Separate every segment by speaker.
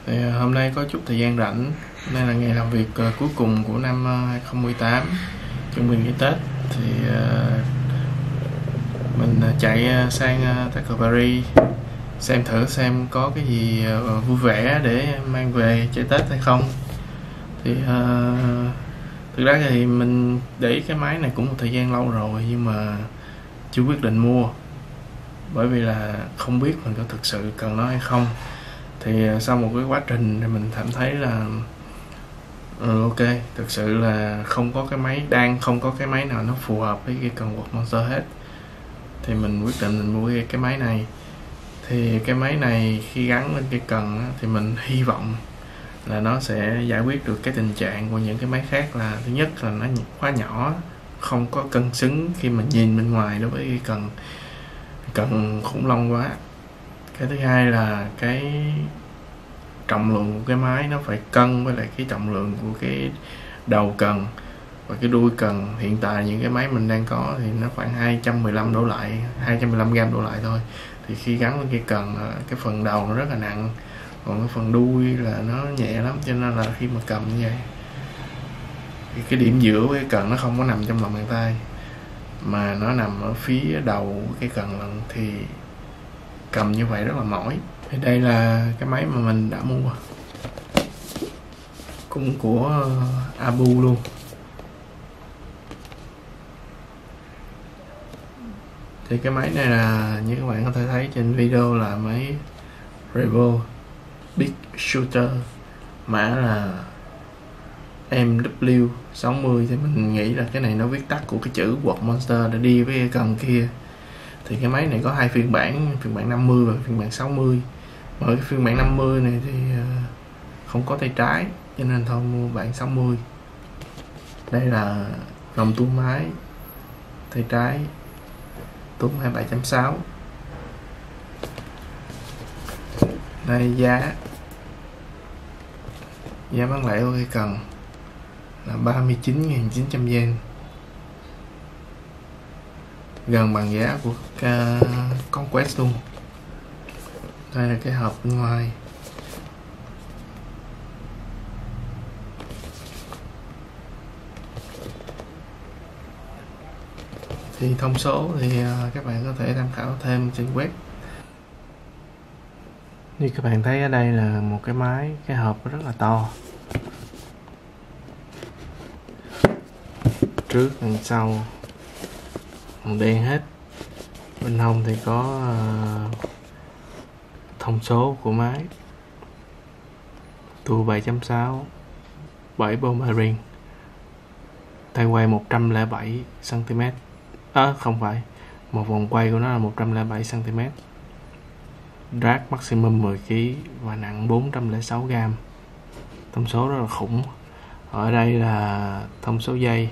Speaker 1: Thì hôm nay có chút thời gian rảnh, nay là ngày làm việc cuối cùng của năm 2018, chuẩn bị nghỉ Tết. Thì mình chạy sang Taco Paris xem thử xem có cái gì vui vẻ để mang về chơi Tết hay không. Thì thực ra thì mình để ý cái máy này cũng một thời gian lâu rồi, nhưng mà chưa quyết định mua, bởi vì là không biết mình có thực sự cần nó hay không. Thì sau một cái quá trình thì mình cảm thấy là ok, thực sự là không có cái máy nào nó phù hợp với cái cần quật Monster hết. Thì mình quyết định mình mua cái máy này. Thì cái máy này khi gắn lên cái cần á, thì mình hy vọng là nó sẽ giải quyết được cái tình trạng của những cái máy khác, là thứ nhất là nó quá nhỏ, không có cân xứng khi mình nhìn bên ngoài đối với cái cần khủng long quá. Cái thứ hai là cái trọng lượng của cái máy nó phải cân với lại cái trọng lượng của cái đầu cần và cái đuôi cần. Hiện tại những cái máy mình đang có thì nó khoảng 215 đổ lại, 215 gram đổ lại thôi. Thì khi gắn với cái cần, cái phần đầu nó rất là nặng, còn cái phần đuôi là nó nhẹ lắm, cho nên là khi mà cầm như vậy thì cái điểm giữa cái cần nó không có nằm trong lòng bàn tay mà nó nằm ở phía đầu cái cần lần, thì cầm như vậy rất là mỏi. Thì đây là cái máy mà mình đã mua, cũng của Abu luôn. Thì cái máy này là như các bạn có thể thấy trên video là máy Revo Big Shooter, mã là MW60. Thì mình nghĩ là cái này nó viết tắt của cái chữ quật Monster để đi với cái cần kia. Thì cái máy này có hai phiên bản 50 và phiên bản 60. Ở cái phiên bản 50 này thì không có tay trái, cho nên thôi mua bản 60. Đây là gầm tua máy, tay trái tua 27.6. Đây giá bán lẻ của cái cần là 39.900 yen, gần bằng giá của Conquest luôn. Đây là cái hộp bên ngoài. Thì thông số thì các bạn có thể tham khảo thêm trên web. Như các bạn thấy ở đây là một cái máy, cái hộp rất là to, trước đằng sau màu đen hết. Bên hông thì có thông số của máy, tua 7.6, 7 bom bearing, tay quay 107 cm. Không phải, một vòng quay của nó là 107 cm, drag maximum 10 kg và nặng 406 gram. Thông số rất là khủng. Ở đây là thông số dây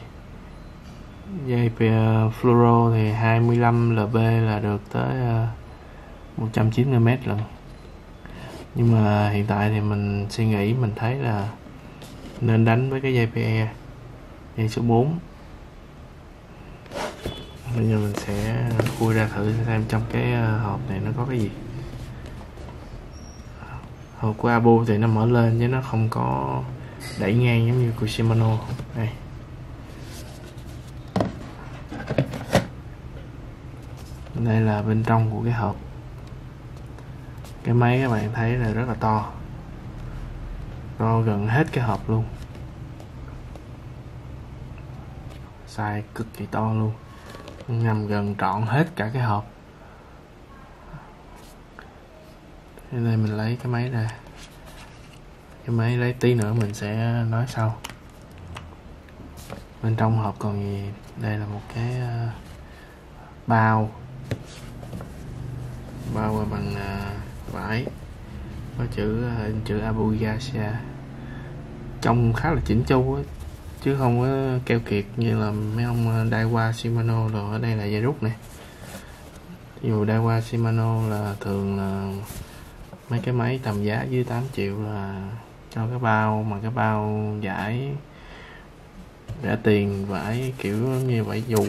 Speaker 1: fluoro thì 25 lb là được tới 190 m lần. Nhưng mà hiện tại thì mình suy nghĩ, mình thấy là nên đánh với cái dây PE, dây số 4. Bây giờ mình sẽ khui ra thử xem trong cái hộp này nó có cái gì. Hộp của Abu thì nó mở lên chứ nó không có đẩy ngang giống như của Shimano. Đây. Đây là bên trong của cái hộp. Cái máy các bạn thấy là rất là to, to gần hết cái hộp luôn, size cực kỳ to luôn, nằm gần trọn hết cả cái hộp. Đây mình lấy cái máy ra, cái máy lấy tí nữa mình sẽ nói sau. Bên trong hộp còn gì? Đây là một cái bao bằng vải, có chữ Abu Garcia, trông khá là chỉnh chu ấy, chứ không có keo kiệt như là mấy ông Daiwa Shimano rồi. Ở đây là dây rút này. Ví dụ Daiwa Shimano là thường là mấy cái máy tầm giá dưới 8 triệu là cho cái bao, mà cái bao vải rẻ tiền, vải kiểu như vải dù.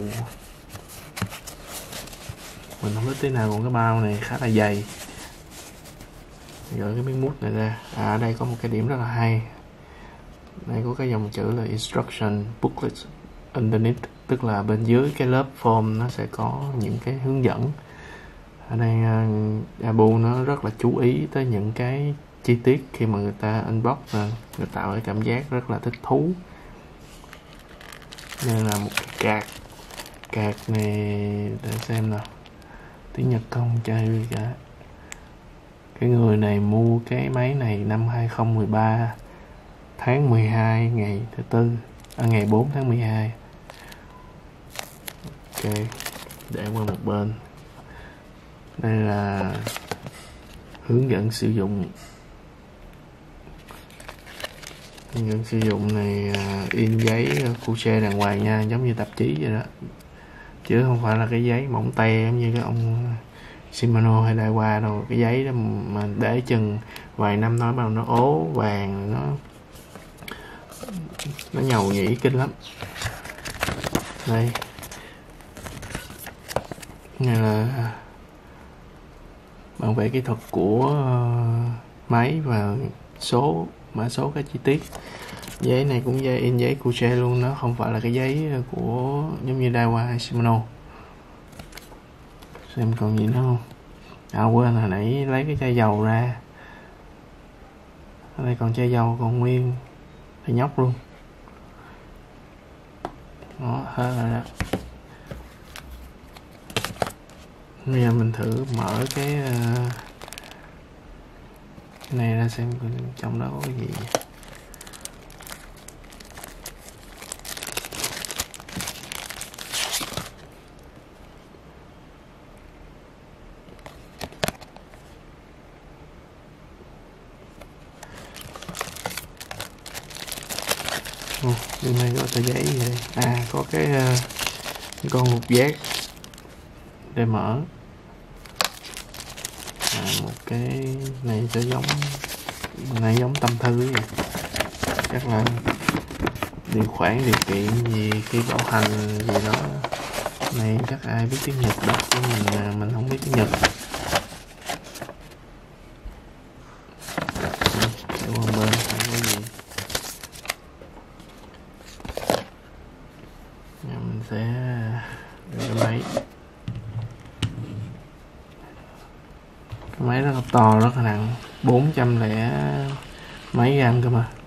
Speaker 1: Mình không biết tí nào, còn cái bao này khá là dày, gỡ cái miếng mút này ra. Ở đây có một cái điểm rất là hay, đây có cái dòng chữ là instruction booklet underneath, tức là bên dưới cái lớp form nó sẽ có những cái hướng dẫn. Ở đây Abu nó rất là chú ý tới những cái chi tiết khi mà người ta unbox ra, người tạo cái cảm giác rất là thích thú. Đây là một cái card này, để xem nào, tiếng Nhật không chơi gì cả. Cái người này mua cái máy này năm 2013 tháng 12 ngày thứ tư, ngày 4 tháng 12. Ok, để qua một bên. Đây là hướng dẫn sử dụng. Hướng dẫn sử dụng này in giấy couche đàng hoàng nha, giống như tạp chí vậy đó, chứ không phải là cái giấy mỏng te giống như cái ông Shimano hay Daiwa đâu. Cái giấy đó mà để chừng vài năm nói bao nó ố vàng, nó nhầu nhĩ kinh lắm. Đây, này là bản vẽ kỹ thuật của máy và mã số các chi tiết. Giấy này cũng in giấy couche luôn, nó không phải là cái giấy của giống như Daiwa hay Shimano. Xem còn gì nữa không? Quên, hồi nãy lấy cái chai dầu ra. Ở đây còn chai dầu còn nguyên, thì nhóc luôn. Đó, hết rồi đó. Bây giờ mình thử mở cái này ra xem trong đó có cái gì. Bên này có tờ giấy gì đây? Có cái con lục giác để mở. Một cái này cho giống, này giống tâm thư gì, chắc là điều khoản điều kiện gì khi bảo hành gì đó. Này chắc ai biết tiếng Nhật đó, chứ mình không biết tiếng Nhật. Để qua bên không có gì. Mình sẽ cái máy. Cái máy rất là to, rất là nặng, 400 mấy gram cơ mà.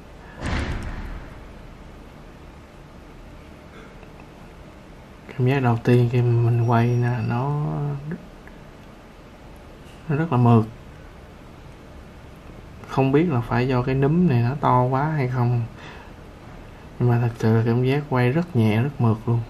Speaker 1: Cảm giác đầu tiên khi mình quay nè, nó rất là mượt. Không biết là phải do cái núm này nó to quá hay không, nhưng mà thật sự là cảm giác quay rất nhẹ, rất mượt luôn.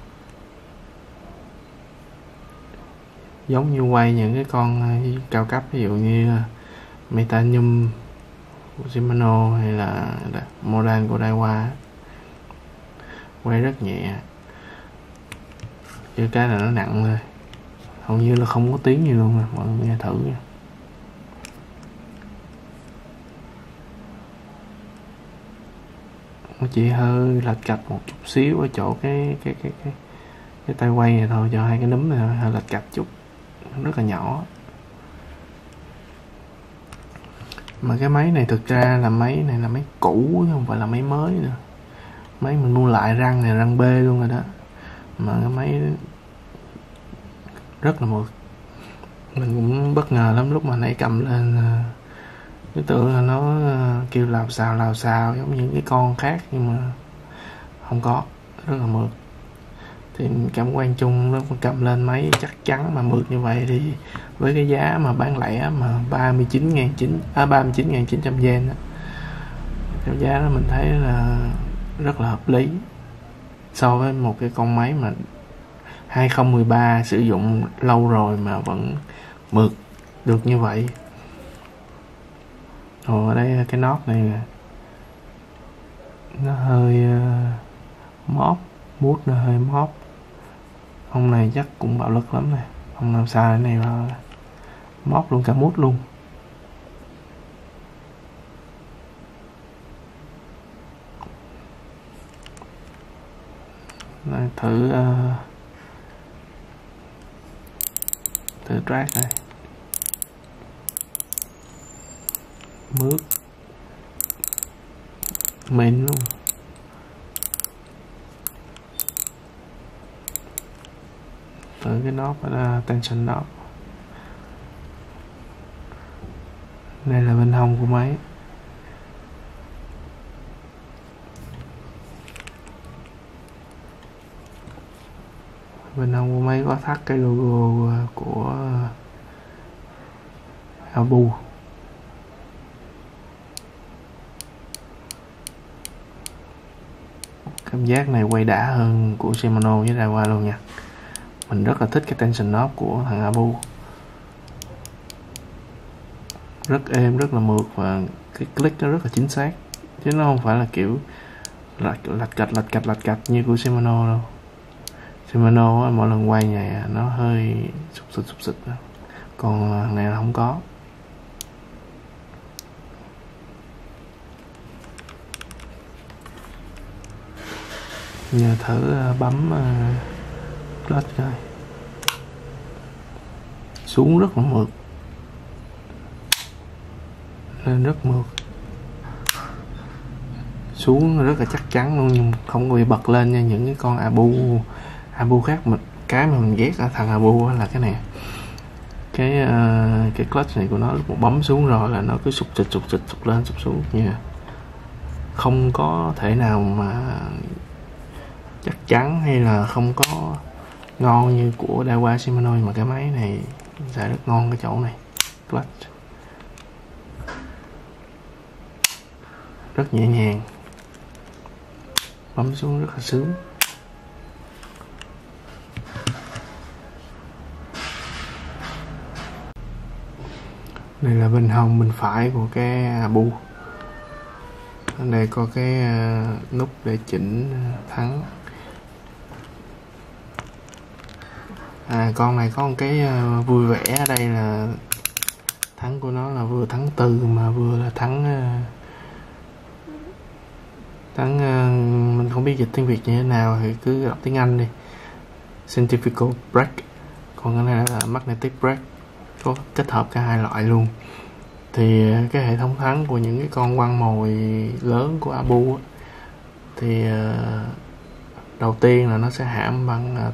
Speaker 1: Giống như quay những cái con cao cấp, ví dụ như Metanium của Shimano hay là Modan của Daiwa, quay rất nhẹ. Chứ cái là nó nặng thôi, hầu như là không có tiếng gì luôn. Mọi người nghe thử nha. Nó chỉ hơi lệch cạch một chút xíu ở chỗ cái tay quay này thôi, cho hai cái núm này hơi lệch cạch chút, rất là nhỏ. Mà cái máy này thực ra là máy này là máy cũ chứ không phải là máy mới nữa. Máy mình mua lại răng này, răng B luôn rồi đó. Mà cái máy rất là mượt. Mình cũng bất ngờ lắm lúc mà nãy cầm lên, cái tưởng là nó kêu lào xào giống như cái con khác, nhưng mà không có, rất là mượt. Thì cảm quan chung lúc mà cầm lên máy chắc chắn mà mượt như vậy thì với cái giá mà bán lẻ mà 39.900 yen đó, cái giá đó mình thấy là rất là hợp lý so với một cái con máy mà 2013 sử dụng lâu rồi mà vẫn mượt được như vậy. Ở đây cái nót này nè, nó hơi móp, mút nó hơi móp. Ông này chắc cũng bạo lực lắm nè, ông làm sao cái này vào móp luôn cả mút luôn. Đây, thử track này. mướt main luôn. Từ cái knob là tension knob. Đây là bên hông của máy. Bên hông của máy có thắt cái logo của Abu. Cảm giác này quay đã hơn của Shimano với Daiwa luôn nha. Mình rất là thích cái tension knob của thằng Abu. Rất êm, rất là mượt và cái click nó rất là chính xác. Chứ nó không phải là kiểu lạch cạch như của Shimano đâu. Shimano mỗi lần quay này nó hơi sụp xịt đó. Còn thằng này là không có. Giờ thử bấm clutch coi. Xuống rất là mượt, lên rất mượt, xuống rất là chắc chắn luôn, nhưng không có bị bật lên như những cái con Abu khác. Cái mà mình ghét ở thằng Abu là cái này, cái clutch này của nó lúc một bấm xuống rồi là nó cứ sụt lên sụt xuống nha. Không có thể nào mà chắc chắn hay là không có ngon như của Daiwa Shimano, mà cái máy này xài rất ngon cái chỗ này. Clutch rất nhẹ nhàng, bấm xuống rất là sướng. Đây là bên hông bên phải của cái Abu. Ở đây có cái nút để chỉnh thắng. Con này có một cái vui vẻ ở đây là thắng của nó là vừa thắng từ mà vừa là thắng mình không biết dịch tiếng Việt như thế nào thì cứ đọc tiếng Anh đi. Centrifugal brake. Còn cái này là magnetic brake, có kết hợp cả hai loại luôn. Thì cái hệ thống thắng của những cái con quăng mồi lớn của Abu thì đầu tiên là nó sẽ hãm bằng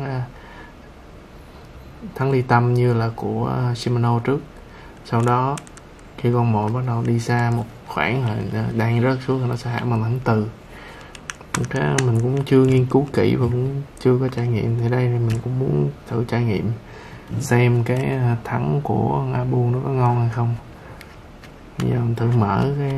Speaker 1: thắng ly tâm như là của Shimano trước. Sau đó khi con mồi bắt đầu đi xa một khoảng rồi đang rớt xuống thì nó sẽ hãm bằng thắng từ. Cái mình cũng chưa nghiên cứu kỹ và cũng chưa có trải nghiệm, thì đây thì mình cũng muốn thử trải nghiệm xem cái thắng của Abu nó có ngon hay không. Bây giờ mình thử mở cái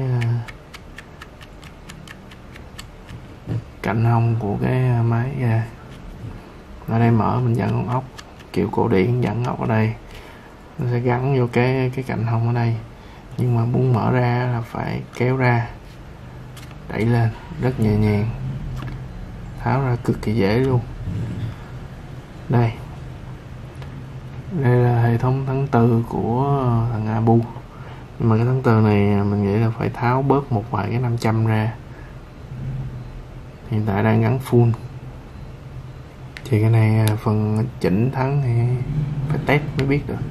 Speaker 1: cạnh hông của cái máy ra. Ở đây mở mình dặn con ốc kiểu cổ điển, dặn ốc ở đây nó sẽ gắn vô cái cạnh hông ở đây, nhưng mà muốn mở ra là phải kéo ra, đẩy lên rất nhẹ nhàng, tháo ra cực kỳ dễ luôn. Đây là hệ thống thắng từ của thằng Abu, nhưng mà cái thắng từ này mình nghĩ là phải tháo bớt một vài cái 500 ra. Hiện tại đang gắn full, thì cái này phần chỉnh thắng thì phải test mới biết được.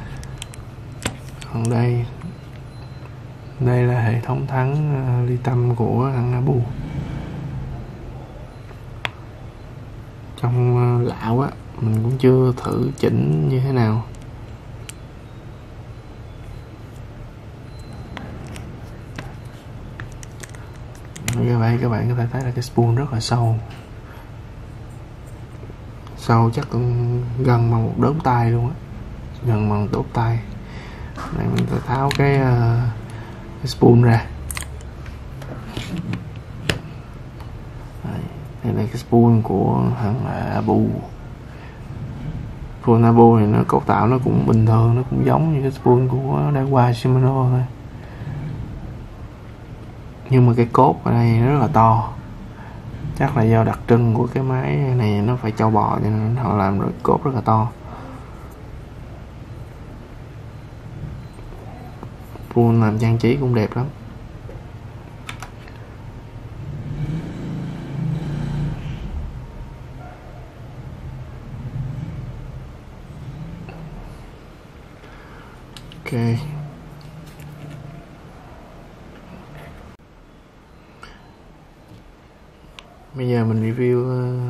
Speaker 1: Còn đây là hệ thống thắng ly tâm của thằng Abu. Trong lạ quá, mình cũng chưa thử chỉnh như thế nào. Các bạn có thể thấy là cái spool rất là sâu chắc cũng gần bằng một đốm tay luôn á, gần bằng một đốt tay. Đây mình phải tháo cái spool ra. Đây là cái spool của thằng Abu. Spool Abu thì nó cấu tạo nó cũng bình thường, nó cũng giống như cái spool của Daiwa Shimano thôi, nhưng mà cái cốt ở đây rất là to. Chắc là do đặc trưng của cái máy này nó phải trâu bò cho nên họ làm rồi cốt rất là to. Spool làm trang trí cũng đẹp lắm. Ok, Bây giờ mình review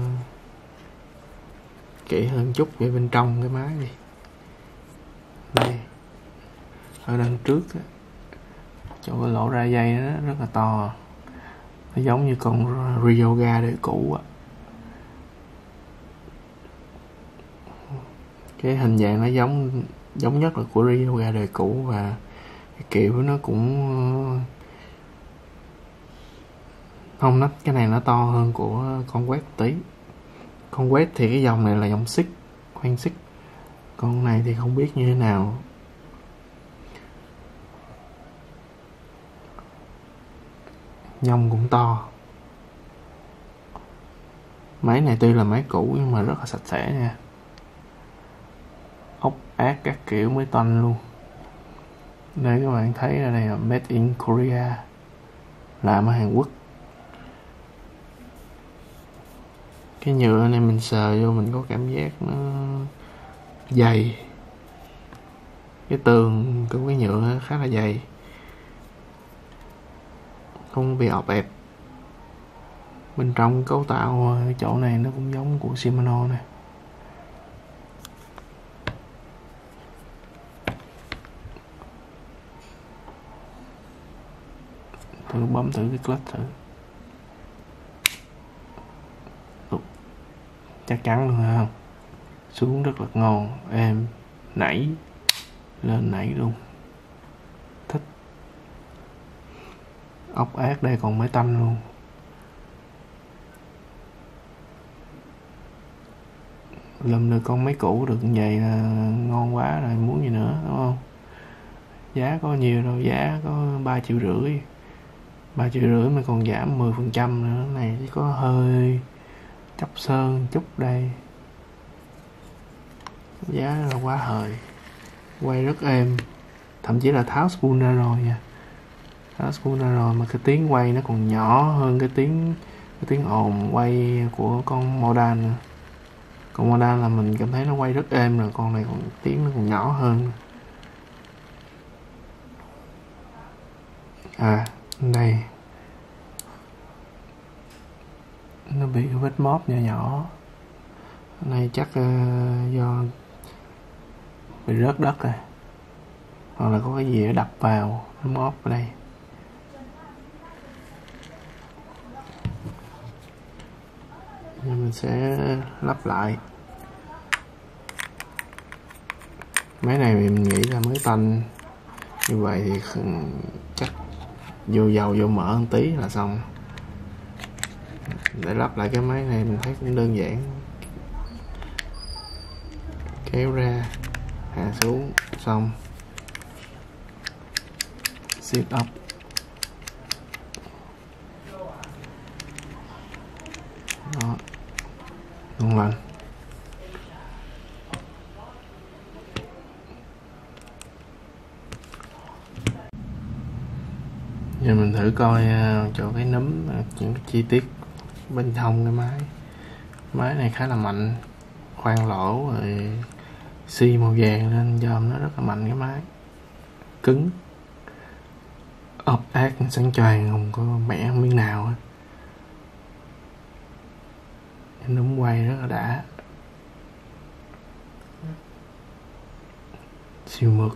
Speaker 1: kỹ hơn chút về bên trong cái máy đi. Đây, ở đằng trước chỗ cái lỗ ra dây nó rất là to, nó giống như con Ryoga đời cũ á. Cái hình dạng nó giống nhất là của Ryoga đời cũ, và cái kiểu nó cũng không, nó cái này nó to hơn của Conquest tí. Conquest thì cái dòng này là dòng xích, khoan xích, con này thì không biết như thế nào. Nhông cũng to. Máy này tuy là máy cũ nhưng mà rất là sạch sẽ nha, ốc ác các kiểu mới toanh luôn. Đây các bạn thấy ở đây là Made in Korea, làm ở Hàn Quốc. Cái nhựa này mình sờ vô mình có cảm giác nó dày, cái tường của cái nhựa khá là dày, không bị ọp ẹp. Bên trong cấu tạo cái chỗ này nó cũng giống của Shimano này. Thử bấm thử cái clutch thử. Chắc chắn luôn ha, xuống rất là ngon, êm, nảy lên nảy luôn, thích. Ốc ác đây còn mới tanh luôn. Lùm được con máy cũ được như vậy là ngon quá rồi, muốn gì nữa đúng không? Giá có nhiều đâu, giá có 3,5 triệu. 3,5 triệu mà còn giảm 10% nữa. Này chỉ có hơi chóc sơn chút đây, giá là quá hời, quay rất êm, thậm chí là tháo spool ra rồi nha, tháo spool ra rồi mà cái tiếng quay nó còn nhỏ hơn cái tiếng ồn quay của con Modan nữa. Còn Modan là mình cảm thấy nó quay rất êm rồi, con này còn tiếng nó còn nhỏ hơn. À đây, nó bị cái vết móp nhỏ nhỏ này, chắc do bị rớt đất rồi, hoặc là có cái gì đó đập vào nó móp ở đây. Nên mình sẽ lắp lại. Máy này mình nghĩ là mới tanh như vậy thì chắc vô dầu vô mỡ một tí là xong. Để lắp lại cái máy này mình thấy cũng đơn giản, kéo ra hạ xuống xong, sit up, đó, ngon lành. Giờ mình thử coi chỗ cái núm, những cái chi tiết bên trong cái máy này khá là mạnh, khoan lỗ rồi xi màu vàng nên dòm nó rất là mạnh. Cái máy cứng, ốp ác sáng choàng, không có mẻ miếng nào hết. Cái núm quay rất là đã, siêu mượt.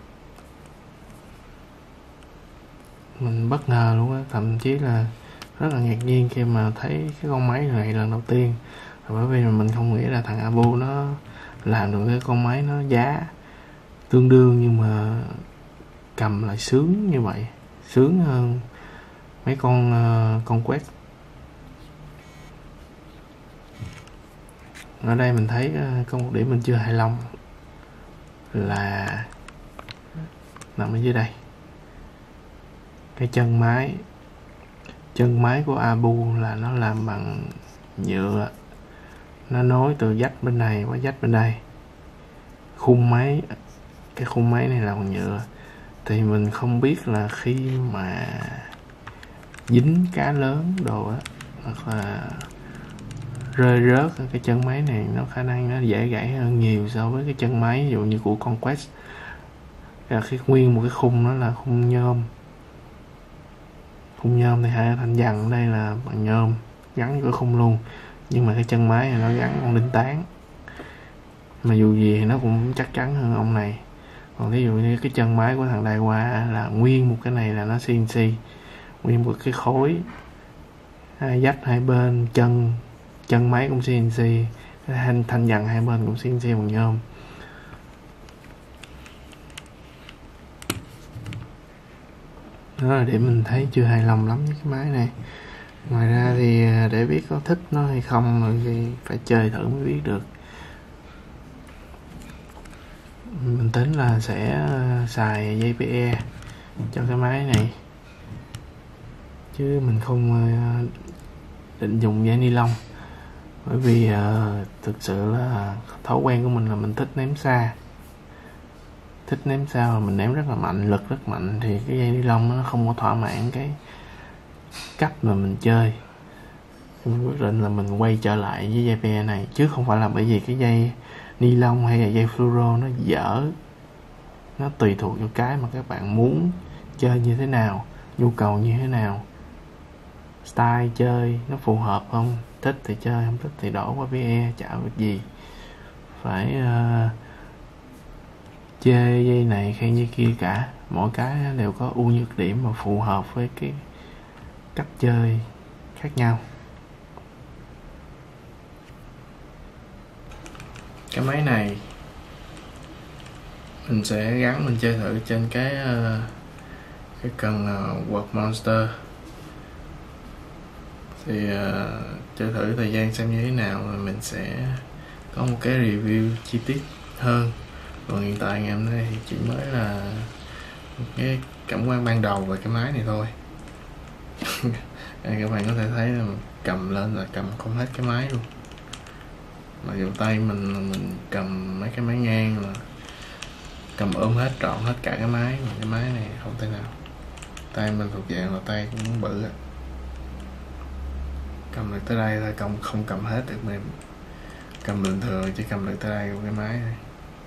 Speaker 1: Mình bất ngờ luôn á, thậm chí là rất là ngạc nhiên khi mà thấy cái con máy này lần đầu tiên. Bởi vì mình không nghĩ là thằng Abu nó làm được cái con máy nó giá tương đương nhưng mà cầm lại sướng như vậy, sướng hơn mấy con quét. Ở đây mình thấy có một điểm mình chưa hài lòng là nằm ở dưới đây. Cái chân máy của Abu là nó làm bằng nhựa, nó nối từ dách bên này qua dách bên đây. Cái khung máy này là bằng nhựa, thì mình không biết là khi mà dính cá lớn đồ á, hoặc là rơi rớt cái chân máy này, nó khả năng nó dễ gãy hơn nhiều so với cái chân máy ví dụ như của Conquest. Là cái nguyên một cái khung nó là khung nhôm thì hai thanh dằn đây là bằng nhôm, gắn cửa khung luôn, nhưng mà cái chân máy này nó gắn con đinh tán, mà dù gì thì nó cũng chắc chắn hơn ông này. Còn ví dụ như cái chân máy của thằng Daiwa là nguyên một cái này là nó CNC, nguyên một cái khối hai dách hai bên, chân máy cũng CNC, thanh dằn hai bên cũng CNC bằng nhôm. Đó là điểm mình thấy chưa hài lòng lắm với cái máy này. Ngoài ra thì để biết có thích nó hay không thì phải chơi thử mới biết được. Mình tính là sẽ xài dây PE cho cái máy này, chứ mình không định dùng dây ni lông, bởi vì thực sự là thói quen của mình là mình thích ném xa mà mình ném rất là mạnh, lực rất mạnh, thì cái dây ni lông nó không có thỏa mãn cái cách mà mình chơi. Mình quyết định là mình quay trở lại với dây PE này, chứ không phải là bởi vì cái dây ni lông hay là dây fluoro nó dở. Nó tùy thuộc vào cái mà các bạn muốn chơi như thế nào, nhu cầu như thế nào, style chơi nó phù hợp không, thích thì chơi, không thích thì đổ qua PE, chả việc gì phải chơi dây này hay dây kia cả. Mỗi cái đều có ưu nhược điểm mà phù hợp với cái cách chơi khác nhau. Cái máy này mình sẽ gắn mình chơi thử trên cái cần World Monster, thì chơi thử thời gian xem như thế nào rồi mình sẽ có một cái review chi tiết hơn. Còn hiện tại ngày hôm nay thì chỉ mới là một cái cảm quan ban đầu về cái máy này thôi. Các bạn có thể thấy là mình cầm lên là cầm không hết cái máy luôn, mà dù tay mình cầm mấy cái máy ngang là cầm ôm hết trọn hết cả cái máy, mà cái máy này không thể nào. Tay mình thuộc dạng là tay cũng bự á, cầm được tới đây thôi, không cầm hết được, mình cầm bình thường chỉ cầm được tới đây của cái máy này.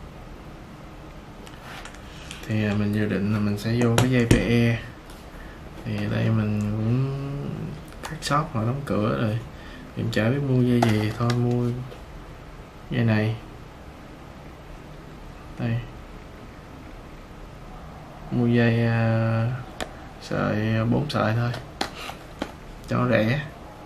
Speaker 1: Thì mình dự định là mình sẽ vô cái dây PE, thì đây mình cũng cắt sót hoặc đóng cửa rồi, mình chả biết mua dây gì, thôi mua dây này đây, mua dây sợi 4 sợi thôi cho rẻ.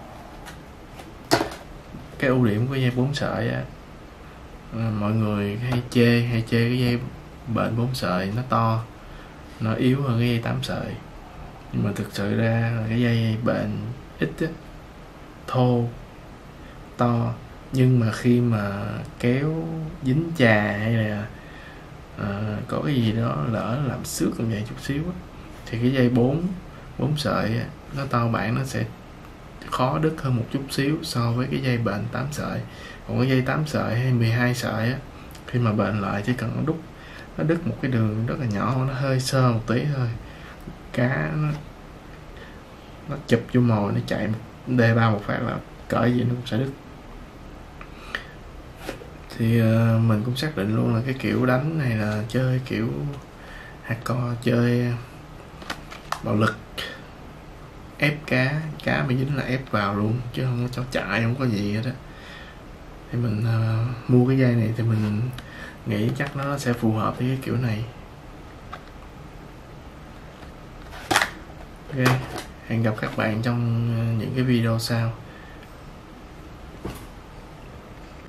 Speaker 1: Cái ưu điểm của dây 4 sợi á, mọi người hay chê cái dây bện 4 sợi nó to, nó yếu hơn cái dây 8 sợi, nhưng mà thực sự ra là cái dây bện ít á, thô to, nhưng mà khi mà kéo dính chà hay là có cái gì đó lỡ làm xước còn vậy chút xíu á, thì cái dây 4 sợi á, nó to bản nó sẽ khó đứt hơn một chút xíu so với cái dây bện 8 sợi. Còn cái dây 8 sợi hay 12 sợi á, khi mà bện lại chỉ cần nó đứt một cái đường rất là nhỏ, nó hơi sơ một tí thôi, cá nó chụp vô mồi, nó chạy D3 một phát là cỡ gì nó cũng sẽ đứt. Thì mình cũng xác định luôn là cái kiểu đánh này là chơi kiểu hardcore, chơi bạo lực, ép cá mà dính là ép vào luôn, chứ không có cho chạy, không có gì hết á. Thì mình mua cái dây này thì mình nghĩ chắc nó sẽ phù hợp với cái kiểu này. Ok, hẹn gặp các bạn trong những cái video sau.